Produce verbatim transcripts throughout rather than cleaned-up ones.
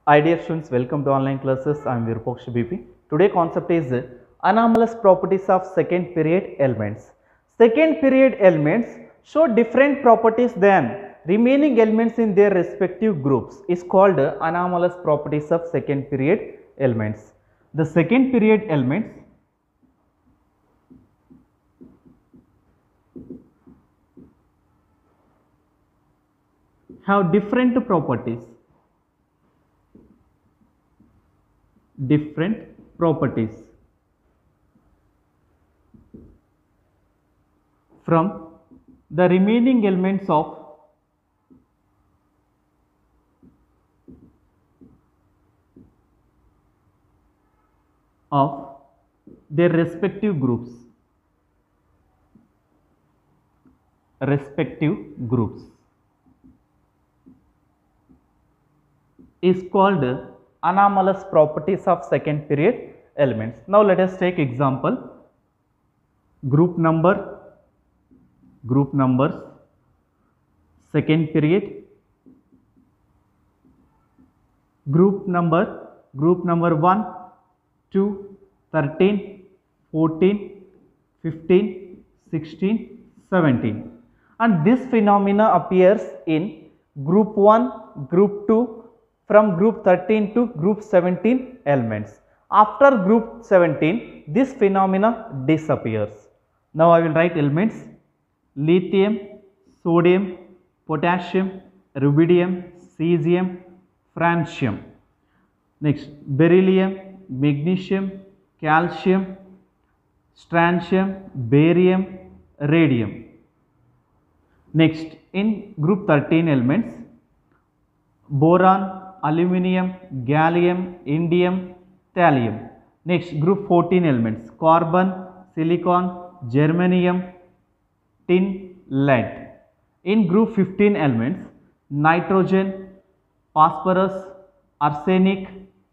Hi dear students, welcome to online classes. I am Virupaksh B P. Today concept is anomalous properties of second period elements. Second period elements show different properties than remaining elements in their respective groups is called anomalous properties of second period elements. The second period elements have different properties. Different properties from the remaining elements of of their respective groups respective groups is called anomalous properties of second period elements. Now let us take example. Group number, group numbers, second period, group number, group number one, two, thirteen, fourteen, fifteen, sixteen, seventeen, and this phenomena appears in group one, group two, from group thirteen to group seventeen elements. After group seventeen, this phenomena disappears. Now I will write elements: lithium, sodium, potassium, rubidium, cesium, francium. Next, beryllium, magnesium, calcium, strontium, barium, radium. Next, in group thirteen elements: boron, aluminium, gallium, indium, thallium. Next, group fourteen elements: carbon, silicon, germanium, tin, lead. In group fifteen elements: nitrogen, phosphorus, arsenic,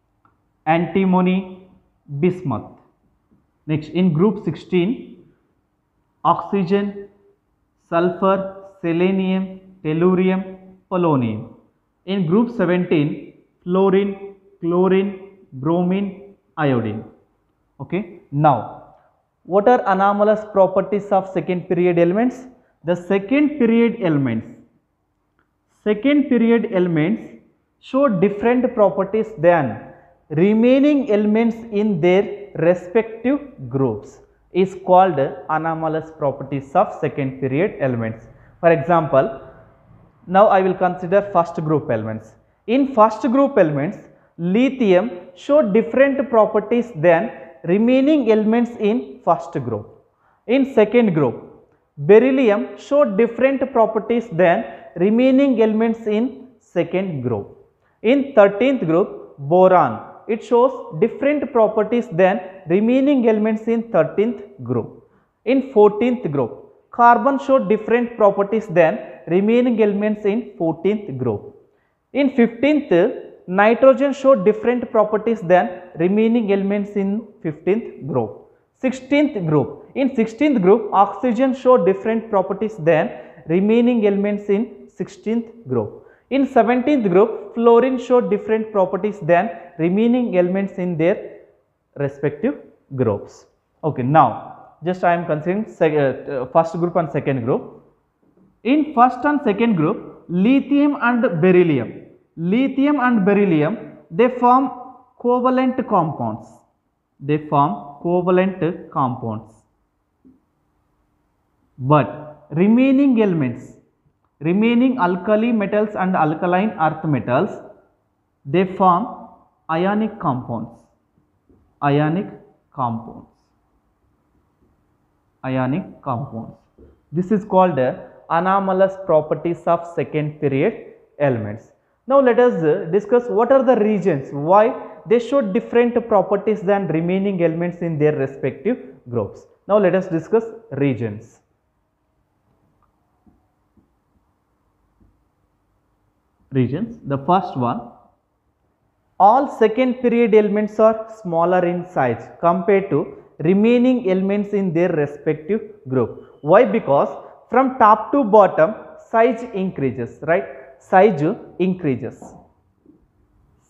antimony, bismuth. Next, in group sixteen: oxygen, sulfur, selenium, tellurium, polonium. In group seventeen: fluorine, chlorine, bromine, iodine. Okay. Now, what are anomalous properties of second period elements? The second period elements, second period elements show different properties than remaining elements in their respective groups is called anomalous properties of second period elements. For example, now I will consider first group elements. In first group elements, lithium show different properties than remaining elements in first group. In second group, beryllium show different properties than remaining elements in second group. In thirteenth group, boron, it shows different properties than remaining elements in thirteenth group. In fourteenth group, carbon show different properties than remaining elements in fourteenth group. In fifteenth, nitrogen show different properties than remaining elements in fifteenth group. sixteenth group, in sixteenth group, oxygen show different properties than remaining elements in sixteenth group. In seventeenth group, fluorine show different properties than remaining elements in their respective groups. Okay, now just I am considering uh, first group and second group. In first and second group, lithium and beryllium, lithium and beryllium, they form covalent compounds. They form covalent compounds. But remaining elements, remaining alkali metals and alkaline earth metals, they form ionic compounds. Ionic compounds. Ionic compounds. This is called uh, anomalous properties of second period elements. Now let us uh, discuss what are the regions, why they show different properties than remaining elements in their respective groups. Now let us discuss regions. Regions. The first one, all second period elements are smaller in size compared to remaining elements in their respective group. Why? Because from top to bottom size increases, right? Size increases.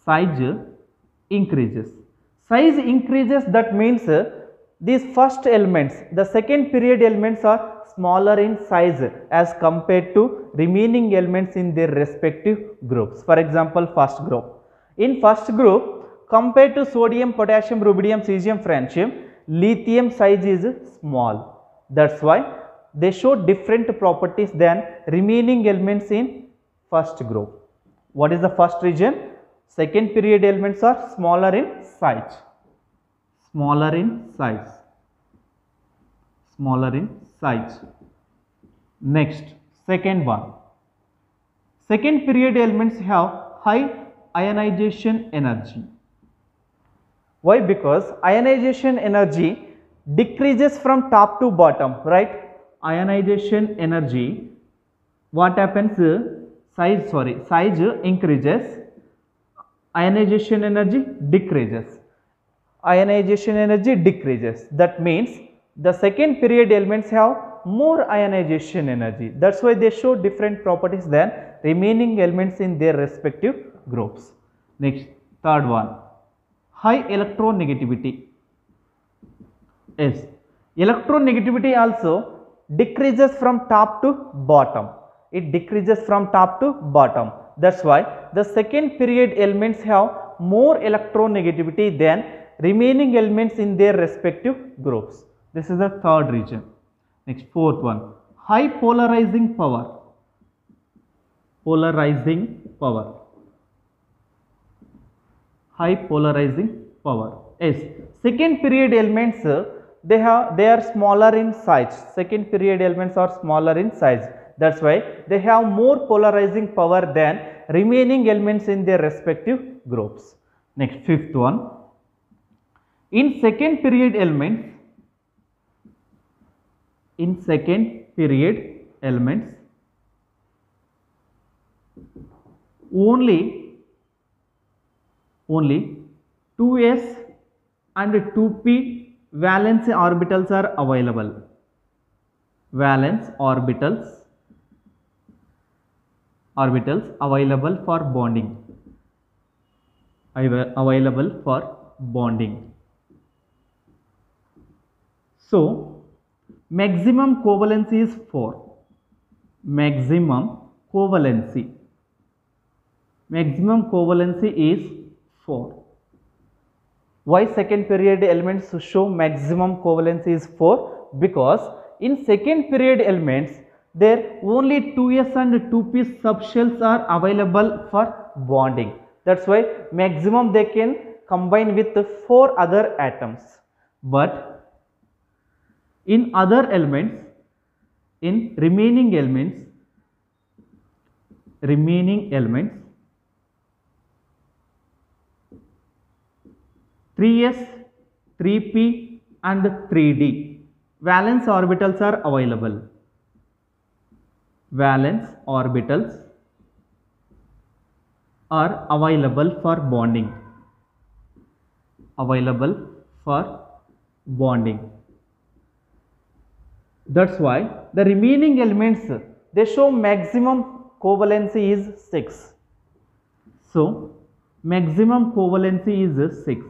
size increases. Size increases, that means uh, these first elements, the second period elements are smaller in size as compared to remaining elements in their respective groups. For example, first group. In first group, compared to sodium, potassium, rubidium, cesium, francium, lithium size is small. That's why they show different properties than remaining elements in first group. What is the first region? Second period elements are smaller in size. Smaller in size. Smaller in size. Next, second one. Second period elements have high ionization energy. Why? Because ionization energy decreases from top to bottom, right? Ionization energy, what happens? Size, sorry, size increases, ionization energy decreases. Ionization energy decreases. That means the second period elements have more ionization energy. That's why they show different properties than remaining elements in their respective groups. Next, third one, high electronegativity. Yes, electronegativity also decreases from top to bottom. It decreases from top to bottom. That's why the second period elements have more electronegativity than remaining elements in their respective groups. This is the third region. Next, fourth one, high polarizing power. Polarizing power. High polarizing power. Yes, second period elements, they have they are smaller in size. Second period elements are smaller in size. That's why they have more polarizing power than remaining elements in their respective groups. Next, fifth one, in second period elements, in second period elements, only only two s and two p valence orbitals are available. Valence orbitals orbitals available for bonding. Available for bonding. So maximum covalency is four. Maximum covalency. Maximum covalency is four. Why second period elements show maximum covalency is four? Because in second period elements there only two s and two p subshells are available for bonding. That's why maximum they can combine with four other atoms. But in other elements, in remaining elements, remaining elements, three s, three p and three d valence orbitals are available. Valence orbitals are available for bonding. Available for bonding. That's why the remaining elements, they show maximum covalency is six. So maximum covalency is six.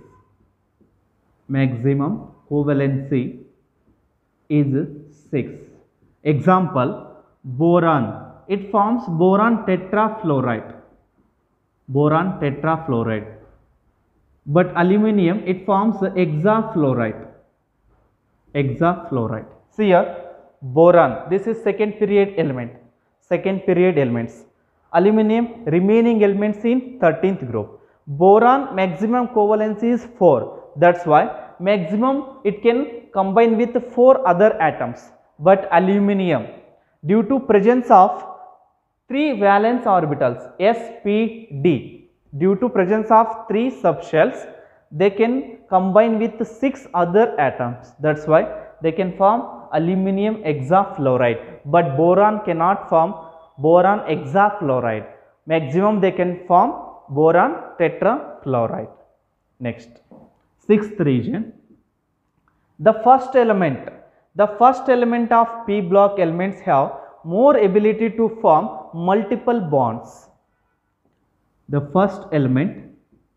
Maximum covalency is six. Example, boron. It forms boron tetrafluoride. Boron tetrafluoride. But aluminium, it forms hexafluoride. Hexafluoride. See here, boron, this is second period element. Second period elements. Aluminium, remaining elements in thirteenth group. Boron maximum covalency is four. That's why maximum it can combine with four other atoms. But aluminium, due to presence of three valence orbitals s, p, d, due to presence of three subshells, they can combine with six other atoms. That's why they can form aluminium hexafluoride. But boron cannot form boron hexafluoride. Maximum they can form boron tetrafluoride. Next, sixth region, the first element. The first element of p block elements have more ability to form multiple bonds. The first element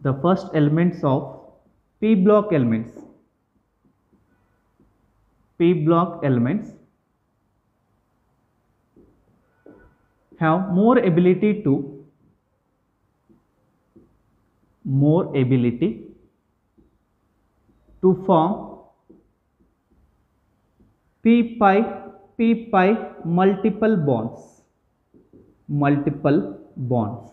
The first elements of p block elements. P block elements have more ability to more ability to form p pi p pi multiple bonds multiple bonds.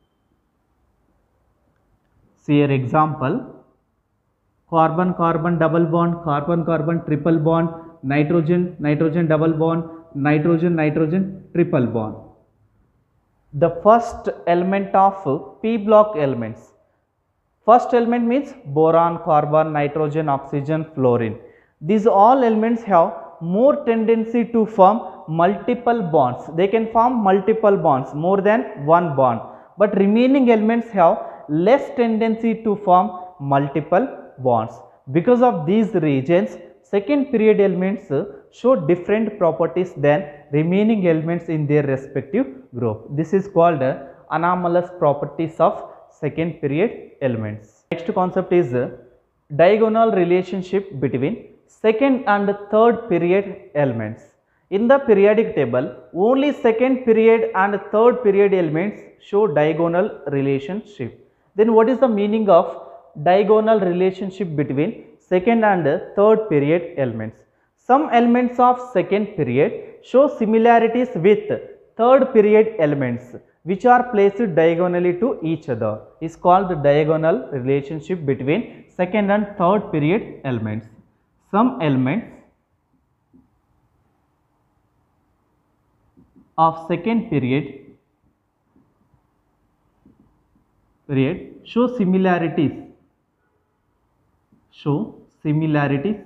See your example: carbon carbon double bond, carbon carbon triple bond, nitrogen nitrogen double bond, nitrogen nitrogen triple bond. The first element of p block elements. First element means boron, carbon, nitrogen, oxygen, fluorine. These all elements have more tendency to form multiple bonds. They can form multiple bonds, more than one bond. But remaining elements have less tendency to form multiple bonds. Because of these reasons, second period elements show different properties than remaining elements in their respective group. This is called anomalous properties of second period elements. Next concept is diagonal relationship between second and third period elements. In the periodic table, only second period and third period elements show diagonal relationship. Then what is the meaning of diagonal relationship between second and third period elements? Some elements of second period show similarities with third period elements which are placed diagonally to each other. Is called the diagonal relationship between second and third period elements. Some elements of second period period show similarities show similarities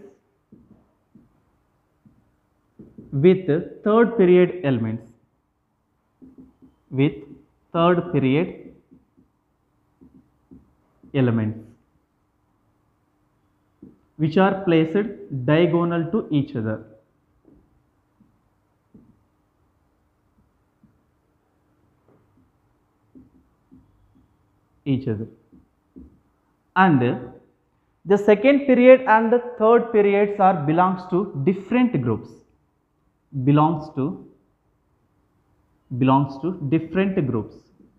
with third period elements with third period elements which are placed diagonal to each other. each other and the second period and the third periods are belongs to different groups belongs to belongs to different groups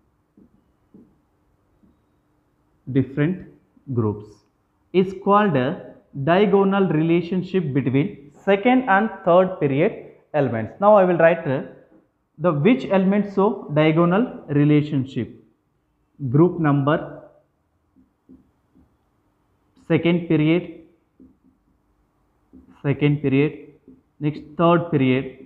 different groups is called a diagonal relationship between second and third period elements. Now I will write uh, the which elements show diagonal relationship. Group number second period second period next third period,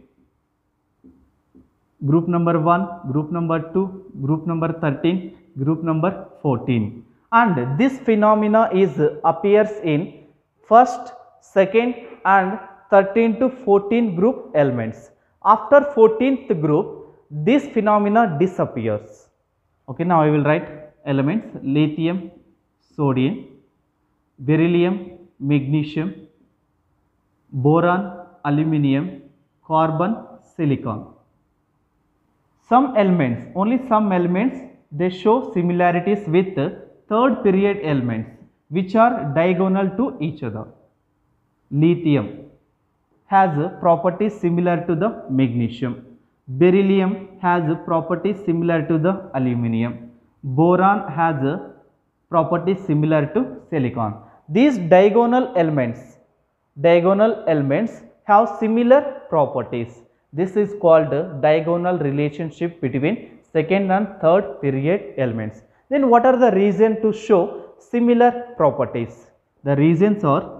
group number one, group number two, group number thirteen, group number fourteen. And this phenomena is appears in first, second and thirteen to fourteen group elements. After fourteenth group, this phenomena disappears. Okay, now I will write elements: lithium, sodium, beryllium, magnesium, boron, aluminium, carbon, silicon. Some elements, only some elements, they show similarities with third period elements which are diagonal to each other. Lithium has properties similar to the magnesium. Beryllium has properties similar to the aluminium. Boron has properties similar to silicon. These diagonal elements, diagonal elements have similar properties. This is called diagonal relationship between second and third period elements. Then what are the reasons to show similar properties? The reasons are: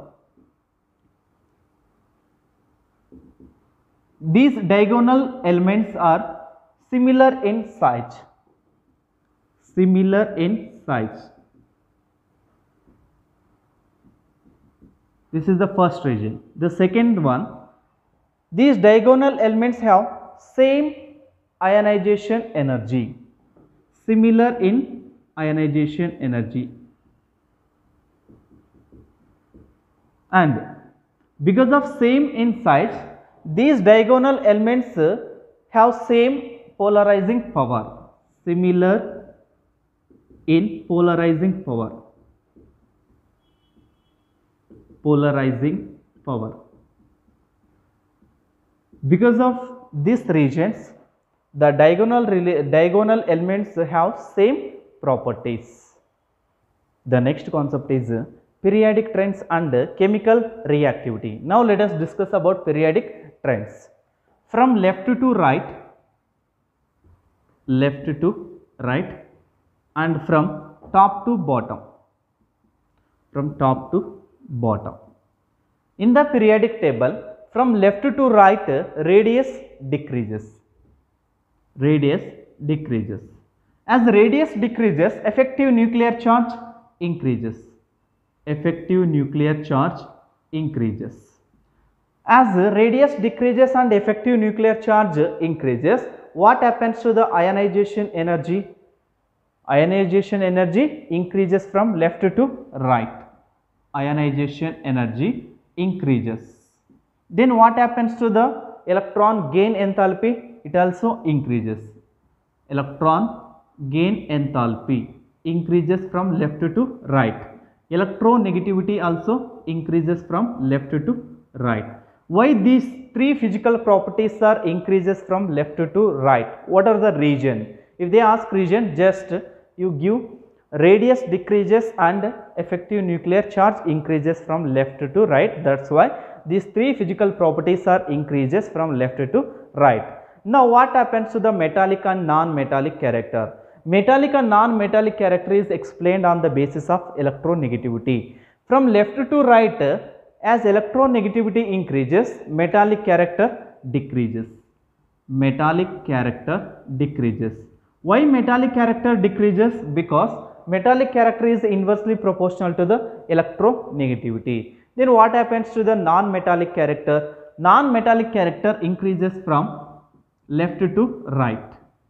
these diagonal elements are similar in size, similar in size. This is the first reason. The second one, these diagonal elements have same ionization energy, similar in ionization energy. And because of same in size, these diagonal elements have same polarizing power, similar in polarizing power. Polarizing power. Because of these regions, the diagonal diagonal elements have same properties. The next concept is periodic trends and chemical reactivity. Now let us discuss about periodic trends. From left to right, left to right, and from top to bottom, from top to bottom. In the periodic table, from left to right, radius decreases. Radius decreases. As radius decreases, effective nuclear charge increases. Effective nuclear charge increases. As radius decreases and effective nuclear charge increases, what happens to the ionization energy? Ionization energy increases from left to right. Ionization energy increases. Then what happens to the electron gain enthalpy? It also increases. Electron gain enthalpy increases from left to right. Electronegativity also increases from left to right. Why these three physical properties are increases from left to right? What are the reason? If they ask reason, just you give radius decreases and effective nuclear charge increases from left to right. That's why these three physical properties are increases from left to right. Now what happens to the metallic and non-metallic character? Metallic and non-metallic character is explained on the basis of electronegativity. From left to right, as electronegativity increases, metallic character decreases. Metallic character decreases. Why metallic character decreases? Because metallic character is inversely proportional to the electronegativity. Then what happens to the non-metallic character? Non-metallic character increases from left to right.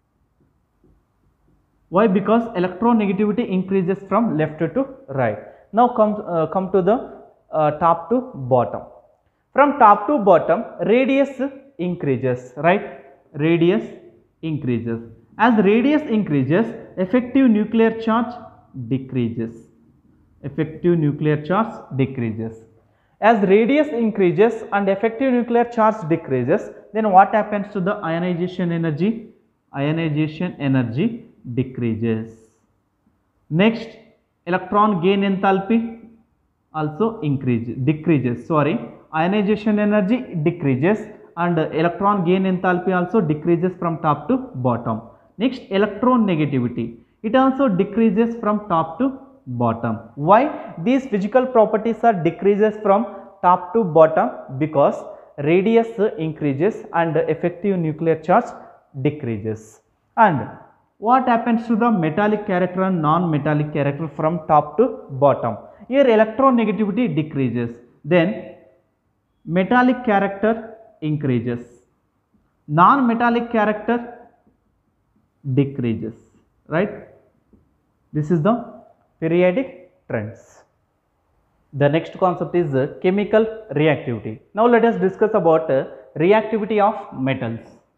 Why? Because electronegativity increases from left to right. Now come, uh, come to the uh, top to bottom. From top to bottom, radius increases, right? Radius increases. As radius increases, effective nuclear charge decreases. Effective nuclear charge decreases. As radius increases and effective nuclear charge decreases, then what happens to the ionization energy? Ionization energy decreases. Next, electron gain enthalpy also increases, decreases. Sorry, ionization energy decreases and electron gain enthalpy also decreases from top to bottom. Next, electron negativity. It also decreases from top to bottom. Why? These physical properties are decreases from top to bottom because radius increases and effective nuclear charge decreases. And what happens to the metallic character and non-metallic character from top to bottom? Here electronegativity decreases, then metallic character increases, non-metallic character decreases, right? This is the periodic trends. The next concept is uh, chemical reactivity. Now let us discuss about uh, reactivity of metals.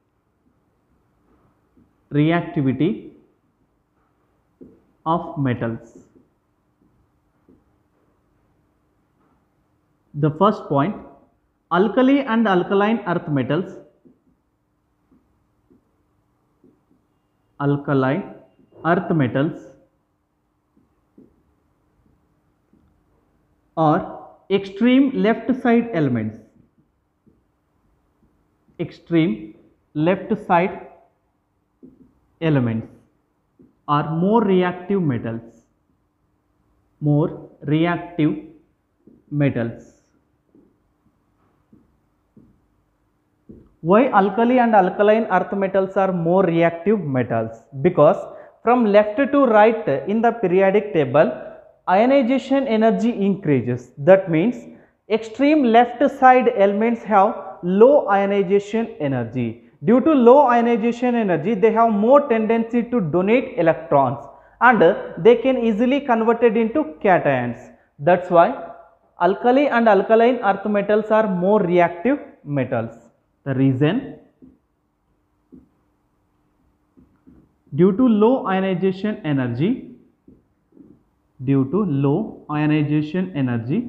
Reactivity of metals. The first point, alkali and alkaline earth metals. Alkaline earth metals are extreme left side elements. Extreme left side elements are more reactive metals. More reactive metals. Why alkali and alkaline earth metals are more reactive metals? Because from left to right in the periodic table, ionization energy increases. That means extreme left side elements have low ionization energy. Due to low ionization energy, they have more tendency to donate electrons and they can easily convert it into cations. That's why alkali and alkaline earth metals are more reactive metals. The reason, due to low ionization energy, due to low ionization energy.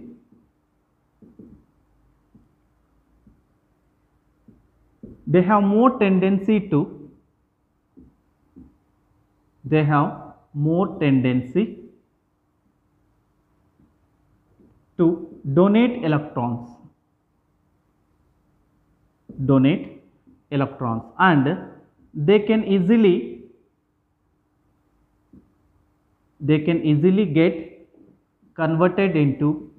They have more tendency to they have more tendency to donate electrons donate electrons and they can easily they can easily get converted into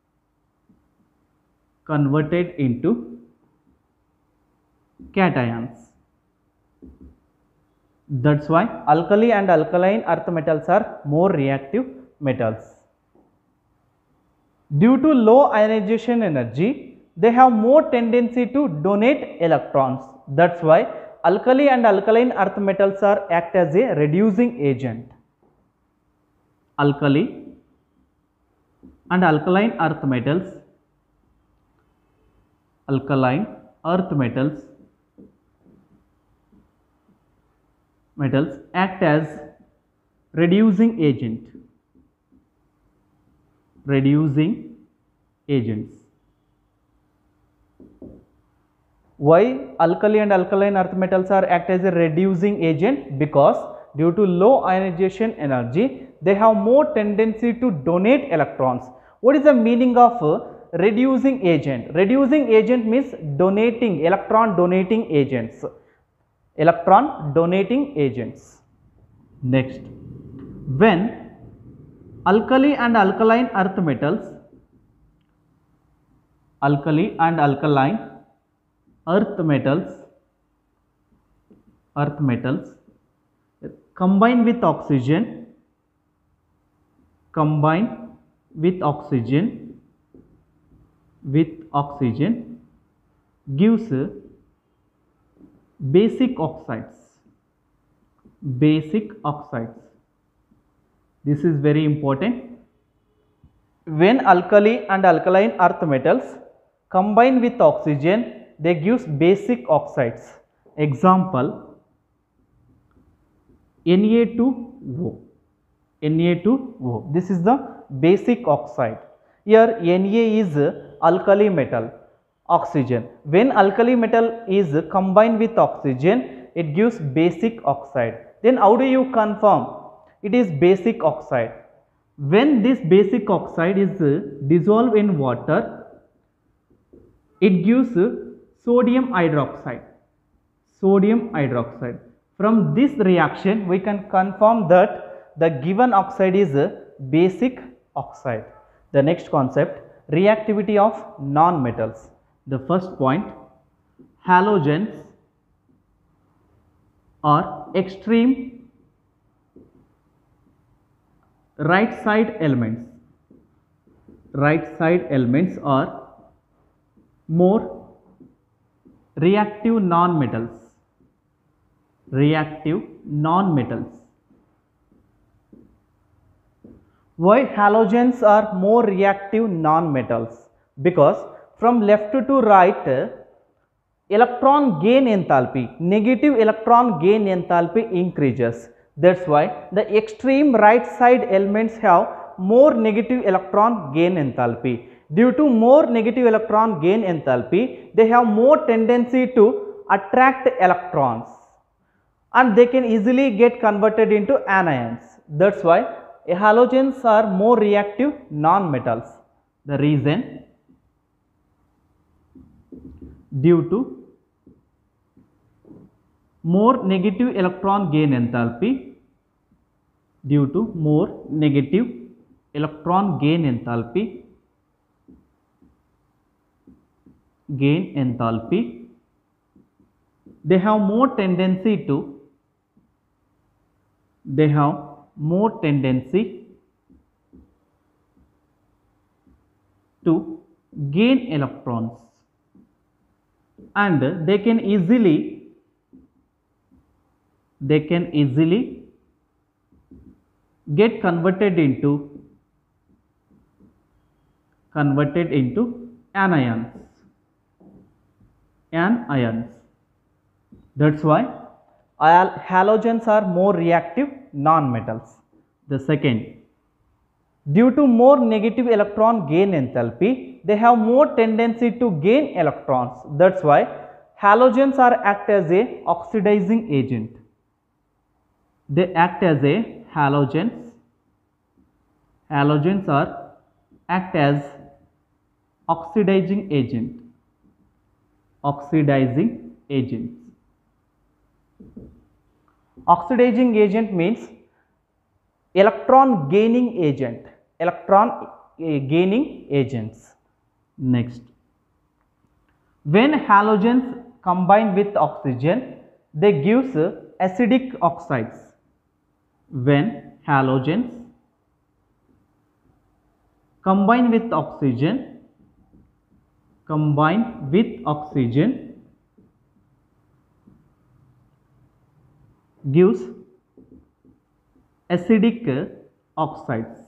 converted into cations. That's why alkali and alkaline earth metals are more reactive metals. Due to low ionization energy, they have more tendency to donate electrons. That's why alkali and alkaline earth metals are act as a reducing agent. Alkali and alkaline earth metals alkaline earth metals metals act as reducing agent reducing agents. Why alkali and alkaline earth metals are act as a reducing agent? Because due to low ionization energy, they have more tendency to donate electrons. What is the meaning of uh, reducing agent? Reducing agent means donating, electron donating agents. Electron donating agents. Next, when alkali and alkaline earth metals alkali and alkaline earth metals earth metals combine with oxygen combine with oxygen with oxygen gives basic oxides basic oxides. This is very important. When alkali and alkaline earth metals combine with oxygen, they give basic oxides. Example, N A two O. N A two O. This is the basic oxide. Here N A is alkali metal, oxygen. When alkali metal is combined with oxygen, it gives basic oxide. Then how do you confirm it is basic oxide? When this basic oxide is dissolved in water, it gives sodium hydroxide. Sodium hydroxide. From this reaction, we can confirm that the given oxide is a basic oxide. The next concept, reactivity of non-metals. The first point, halogens are extreme right side elements. Right side elements are more reactive non-metals. Reactive non-metals. Why halogens are more reactive non-metals? Because from left to right, electron gain enthalpy, negative electron gain enthalpy increases. That's why the extreme right side elements have more negative electron gain enthalpy. Due to more negative electron gain enthalpy, they have more tendency to attract electrons and they can easily get converted into anions. That's why halogens are more reactive non-metals. The reason, due to more negative electron gain enthalpy, due to more negative electron gain enthalpy, gain enthalpy, they have more tendency to they have more tendency to gain electrons and they can easily they can easily get converted into converted into anions anions. That's why halogens are more reactive non-metals. The second, Due to more negative electron gain enthalpy, they have more tendency to gain electrons. That's why halogens are act as a oxidizing agent. They act as a halogens. Halogens are act as oxidizing agent. Oxidizing agents. Oxidizing agent means electron gaining agent. Electron uh, gaining agents. Next, when halogens combine with oxygen, they gives acidic oxides. When halogens combine with oxygen, combine with oxygen gives acidic oxides.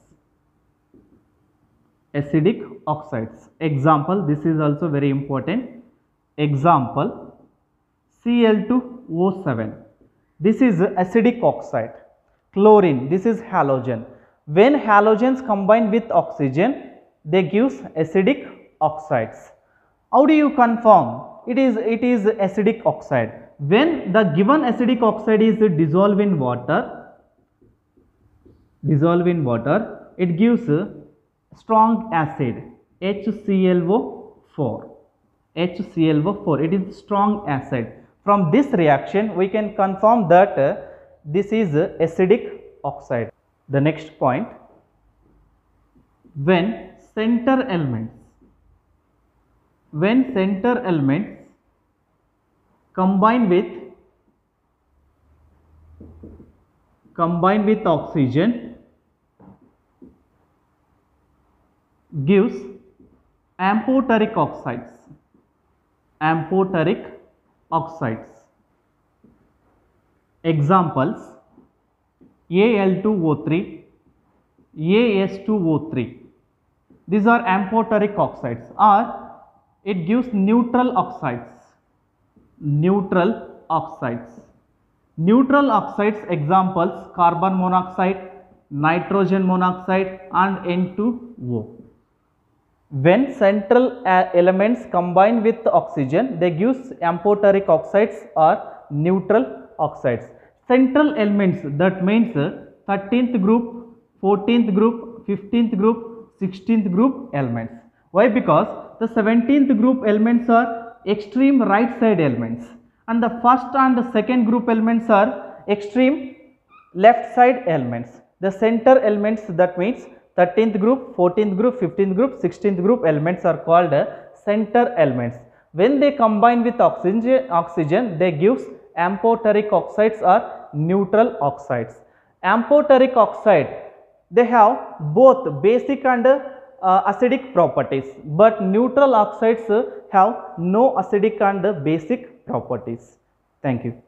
Acidic oxides. Example, this is also very important. Example, C L two O seven. This is acidic oxide. Chlorine, this is halogen. When halogens combine with oxygen, they give acidic oxides. How do you confirm it is it is acidic oxide? When the given acidic oxide is dissolved in water, dissolved in water, it gives strong acid H C l O four. H C l O four, it is strong acid. From this reaction, we can confirm that uh, this is uh, acidic oxide. The next point, when center elements, when center elements combine with combine with oxygen, gives amphoteric oxides. Amphoteric oxides. Examples, A L two O three, A S two O three. These are amphoteric oxides, or it gives neutral oxides. Neutral oxides. Neutral oxides examples, carbon monoxide, nitrogen monoxide and N two O. When central elements combine with oxygen, they give amphoteric oxides or neutral oxides. Central elements, that means thirteenth group, fourteenth group, fifteenth group, sixteenth group elements. Why? Because the seventeenth group elements are extreme right side elements and the first and the second group elements are extreme left side elements. The center elements, that means thirteenth group, fourteenth group, fifteenth group, sixteenth group elements are called center elements. When they combine with oxygen, oxygen they give amphoteric oxides or neutral oxides. Amphoteric oxide, they have both basic and uh, acidic properties, but neutral oxides have no acidic and basic properties. Thank you.